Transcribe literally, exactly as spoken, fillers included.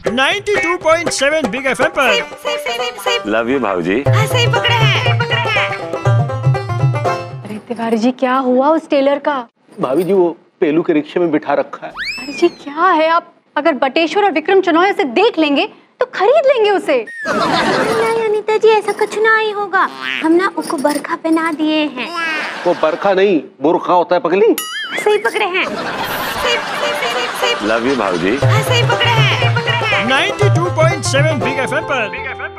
Ninety two point seven big FM पर। Love you भाऊजी। हाँ, सही पकड़े हैं, पकड़े हैं। अरे तिवारी जी क्या हुआ उस टेलर का? भाभी जी वो पेलू के रिक्शे में बिठा रखा है। अरे जी क्या है, आप अगर बटेश्वर और विक्रम चुनाव उसे देख लेंगे तो खरीद लेंगे उसे। नहीं अनीता जी, ऐसा कुछ ना ही होगा। हम ना उसको बरखा पहना दिए हैं। वो बरखा नहीं बुरखा होता है पगली। सही पकड़े हैं। सही, सही, सही, सही। लव यू भाऊजी। हाँ, सही पकड़े हैं, पकड़े हैं। Ninety two point seven big FM पर।